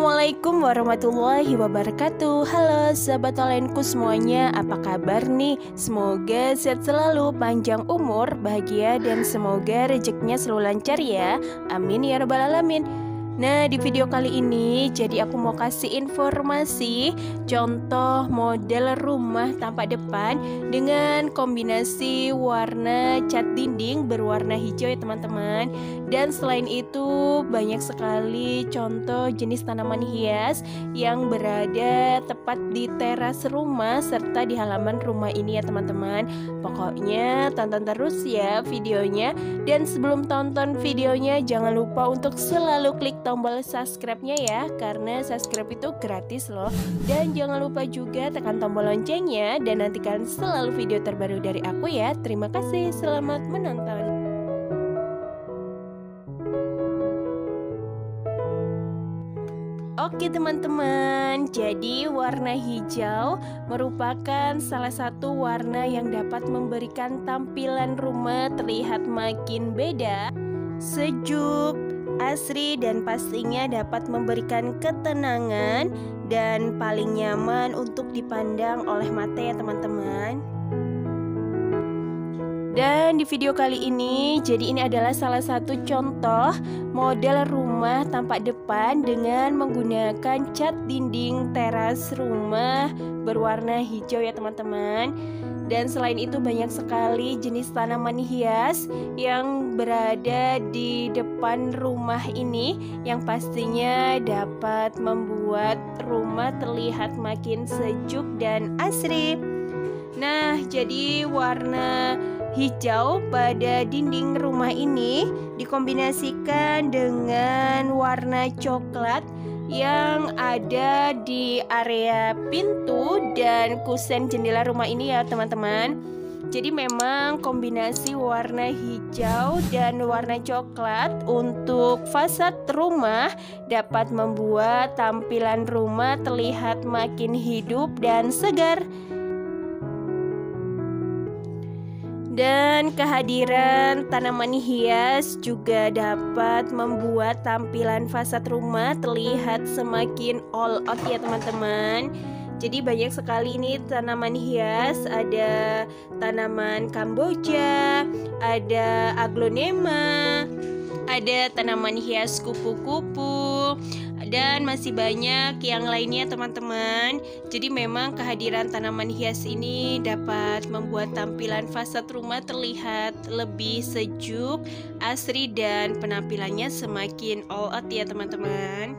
Assalamualaikum warahmatullahi wabarakatuh. Halo sahabat talentku semuanya, apa kabar nih? Semoga sehat selalu, panjang umur, bahagia, dan semoga rezekinya selalu lancar ya. Amin ya rabbal alamin. Nah, di video kali ini jadi aku mau kasih informasi contoh model rumah tampak depan dengan kombinasi warna cat dinding berwarna hijau ya teman-teman. Dan selain itu banyak sekali contoh jenis tanaman hias yang berada tepat di teras rumah serta di halaman rumah ini ya teman-teman. Pokoknya tonton terus ya videonya. Dan sebelum tonton videonya jangan lupa untuk selalu klik tombol subscribe-nya ya, karena subscribe itu gratis loh. Dan jangan lupa juga tekan tombol loncengnya dan nantikan selalu video terbaru dari aku ya. Terima kasih, selamat menonton. Oke teman-teman, jadi warna hijau merupakan salah satu warna yang dapat memberikan tampilan rumah terlihat makin beda, sejuk, asri, dan pastinya dapat memberikan ketenangan dan paling nyaman untuk dipandang oleh mata ya teman-teman. Dan di video kali ini, jadi ini adalah salah satu contoh model rumah tampak depan dengan menggunakan cat dinding teras rumah berwarna hijau ya teman-teman. Dan selain itu banyak sekali jenis tanaman hias yang berada di depan rumah ini yang pastinya dapat membuat rumah terlihat makin sejuk dan asri. Nah, jadi warna hijau pada dinding rumah ini dikombinasikan dengan warna coklat yang ada di area pintu dan kusen jendela rumah ini ya teman-teman. Jadi memang kombinasi warna hijau dan warna coklat untuk fasad rumah dapat membuat tampilan rumah terlihat makin hidup dan segar. Dan kehadiran tanaman hias juga dapat membuat tampilan fasad rumah terlihat semakin all out ya teman-teman. Jadi banyak sekali ini tanaman hias, ada tanaman kamboja, ada aglonema, ada tanaman hias kupu-kupu, dan masih banyak yang lainnya teman-teman. Jadi memang kehadiran tanaman hias ini dapat membuat tampilan fasad rumah terlihat lebih sejuk, asri, dan penampilannya semakin all out ya teman-teman.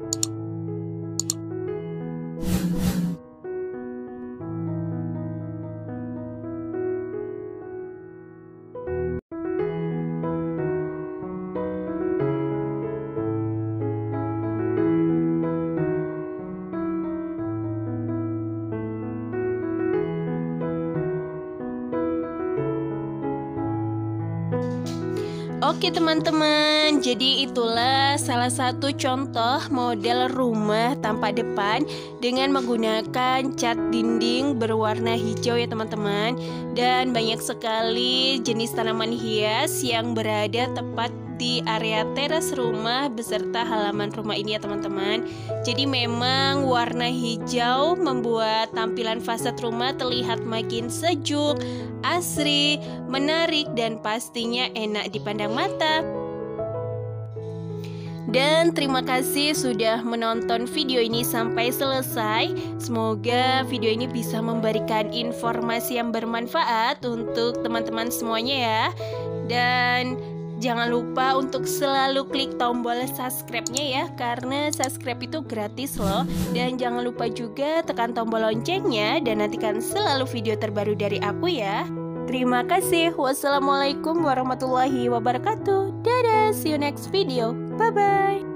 Oke teman-teman, jadi itulah salah satu contoh model rumah tampak depan dengan menggunakan cat dinding berwarna hijau ya teman-teman. Dan banyak sekali jenis tanaman hias yang berada tepat di area teras rumah beserta halaman rumah ini ya teman-teman. Jadi memang warna hijau membuat tampilan fasad rumah terlihat makin sejuk, asri, menarik, dan pastinya enak dipandang mata. Dan terima kasih sudah menonton video ini sampai selesai. Semoga video ini bisa memberikan informasi yang bermanfaat untuk teman-teman semuanya ya. Dan jangan lupa untuk selalu klik tombol subscribe-nya ya, karena subscribe itu gratis loh. Dan jangan lupa juga tekan tombol loncengnya dan nantikan selalu video terbaru dari aku ya. Terima kasih. Wassalamualaikum warahmatullahi wabarakatuh. Dadah, see you next video. Bye-bye.